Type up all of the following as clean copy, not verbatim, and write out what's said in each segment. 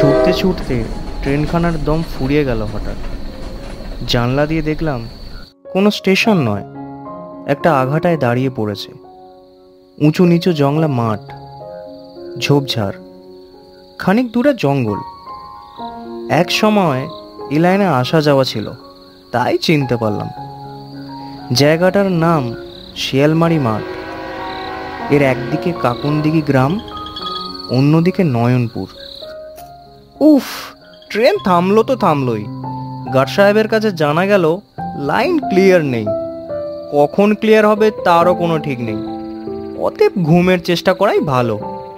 ছুটতে ছুটতে ট্রেনখানার দম ফুরিয়ে গেল হঠাৎ। জানলা দিয়ে দেখলাম কোনো স্টেশন নয়, একটা আঘাটায় দাঁড়িয়ে পড়েছে। উঁচু নিচু জংলা মাঠ, ঝোপঝাড়, খানিক দূরে জঙ্গল। এক সময় এই লাইনে আসা যাওয়া ছিল, তাই চিনতে পারলাম। জায়গাটার নাম শিয়ালমারি মাঠ। এর একদিকে কাকুনদিঘি গ্রাম, অন্যদিকে নয়নপুর। উফ, ট্রেন থামলো তো থামলোই। গার্ড সাহেবের কাছে জানা গেল লাইন ক্লিয়ার নেই। কখন ক্লিয়ার হবে তারও কোনো ঠিক নেই। অতএব ঘুমের চেষ্টা করাই ভালো।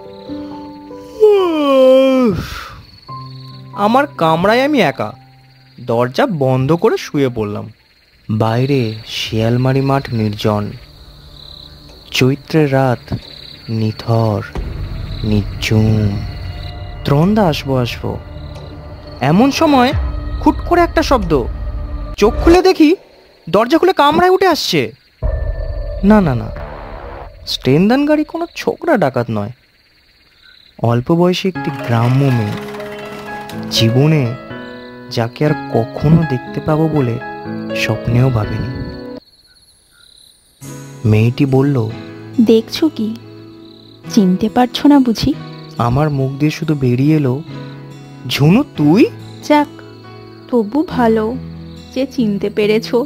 আমার কামরায় আমি একা, দরজা বন্ধ করে শুয়ে পড়লাম। বাইরে শিয়ালমারি মাঠ নির্জন। চৈত্রের রাত নিথর, নিঝুম। ত্রন্দা আসবো এমন সময় খুট করে একটা শব্দ। চোখ খুলে দেখি দরজা খুলে কামরায় উঠে আসছে। না না না, স্টেনদান গাড়ি কোনো ছোকরা ডাকাত নয়, অল্প বয়সী একটি গ্রাম্য মেয়ে। জীবনে যাকে আর কখনো দেখতে পাবো বলে স্বপ্নেও ভাবিনি। মেয়েটি বলল, দেখছো কি, চিনতে পারছো না বুঝি? আমার মুখ দিয়ে শুধু বেরিয়ে এলো, ঝুনু তুই? যাক, তবু ভালো যে চিনতে পেরেছো।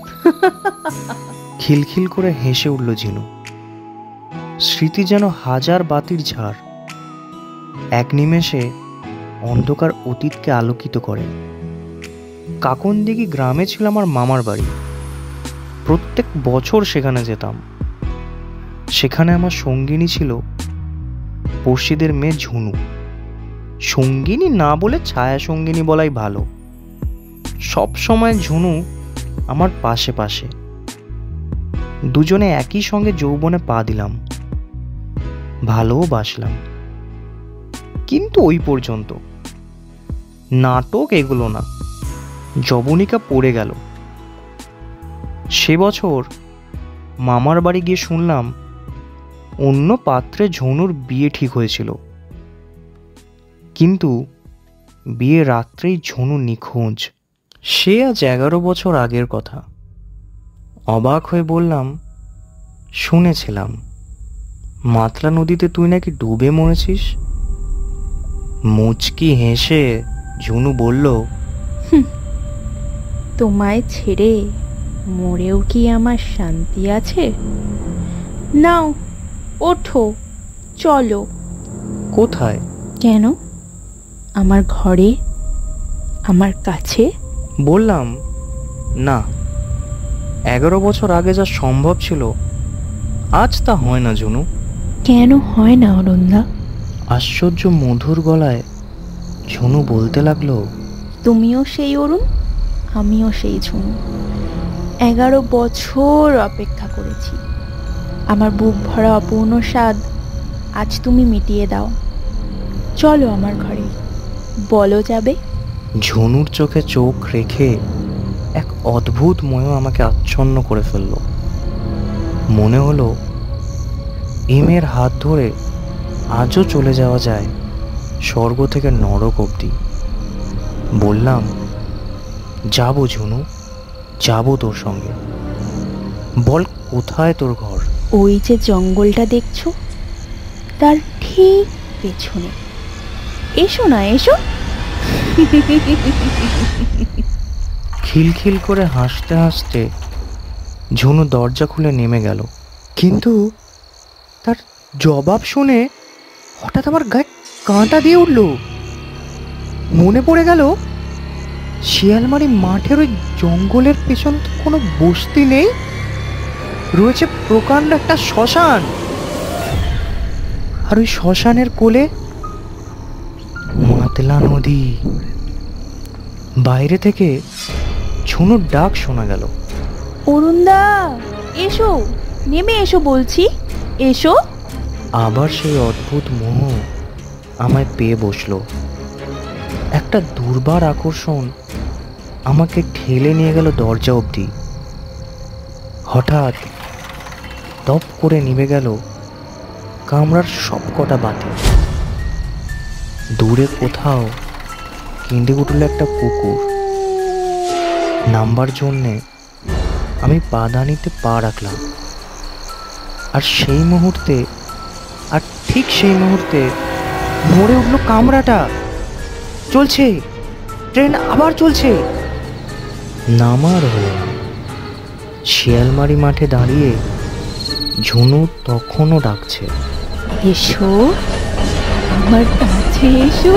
খিলখিল করে হেসে উঠল ঝিনু। স্মৃতি যেন হাজার বাতির ঝাড়, এক নিমেষে অন্ধকার অতীতকে আলোকিত করে। কাকুনদিঘি গ্রামে ছিল আমার মামার বাড়ি। প্রত্যেক বছর সেখানে যেতাম। সেখানে আমার সঙ্গিনী ছিল পড়শিদের মেয়ে ঝুনু। সঙ্গিনী না বলে ছায়া সঙ্গিনী বলাই ভালো। সব সময় ঝুনু আমার পাশে পাশে। দুজনে একই সঙ্গে যৌবনে পা দিলাম, ভালোবাসলাম। কিন্তু ওই পর্যন্ত। নাটক এগুলো না, যবনিকা পড়ে গেল। সে বছর মামার বাড়ি গিয়ে শুনলাম অন্য পাত্রে ঝুনুর বিয়ে ঠিক হয়েছিল। কিন্তু বিয়ে রাত্রেই ঝুনু নিখোঁজ। সে আজ 11 বছর আগের কথা। অবাক হয়ে বললাম, শুনেছিলাম মাতলা নদীতে তুই নাকি ডুবে মরেছিস। মুচকি হেসে ঝুনু বলল, তোমায় ছেড়ে মরেও কি আমার শান্তি আছে? নাও, ওঠো, চলো। কোথায়? কেন? আমার ঘরে, আমার কাছে। বললাম, না, 11 বছর আগে যা সম্ভব ছিল আজ তা হয় না ঝুনু। কেন হয় না অরুণদা? আশ্চর্য মধুর গলায় ঝুনু বলতে লাগলো, তুমিও সেই অরুণ, আমিও সেই ঝুনু। 11 বছর অপেক্ষা করেছি। আমার বুক ভরা অপূর্ণ স্বাদ আজ তুমি মিটিয়ে দাও। চলো আমার ঘরে, বলো যাবে? ঝুনুর চোখে চোখ রেখে এক অদ্ভুত মোহ আমাকে আচ্ছন্ন করে ফেলল। মনে হলো এই মেয়ের হাত ধরে আজও চলে যাওয়া যায় স্বর্গ থেকে নরক অবধি। বললাম, যাবো ঝুনু, যাবো তোর সঙ্গে। বল কোথায় তোর ঘর? ওই যে জঙ্গলটা দেখছো, তার ঠিক পেছনে। এসো না, এসো। খিলখিল করে হাসতে হাসতে ঝুনু দরজা খুলে নেমে গেল। কিন্তু তার জবাব শুনে হঠাৎ আমার গায়ে কাঁটা দিয়ে উঠল। মনে পড়ে গেল শিয়ালমারি মাঠের ওই জঙ্গলের পেছন তো কোনো বস্তি নেই, রয়েছে প্রকাণ্ড একটা শ্মশান। আর ওই শ্মশানের কোলে মাতলা নদী। বাইরে থেকে ঝুনুর ডাক শোনা গেল, অরুণদা, এসো, নেমে এসো বলছি, এসো। আবার সেই অদ্ভুত মোহ আমায় পেয়ে বসলো। একটা দুর্বার আকর্ষণ আমাকে ঠেলে নিয়ে গেল দরজা অবধি। হঠাৎ দপ করে নিভে গেল কামরার সব কটা বাতি। দূরে কোথাও কেঁদে উঠল একটা কুকুর। নামবার জন্যে আমি পাদানিতে পা রাখলাম, আর সেই মুহূর্তে, আর ঠিক সেই মুহূর্তে নড়ে উঠল কামরাটা। চলছে, ট্রেন আবার চলছে। নামার হলো না। শিয়ালমারি মাঠে দাঁড়িয়ে ঝুনু তখনও ডাকছে, এসো, আমার কাছে এসো,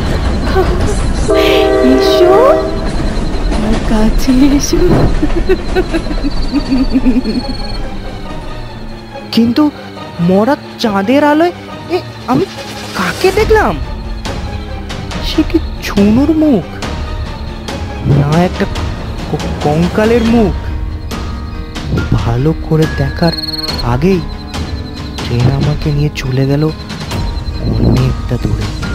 এসো, আমার কাছে এসো। কিন্তু মরা চাঁদের আলোয় আমি কাকে দেখলাম? সে কি ঝুনুর মুখ, না একটা কঙ্কালের মুখ? ভালো করে দেখার আগেই ট্রেন আমাকে নিয়ে চলে গেল অনেকটা দূরে।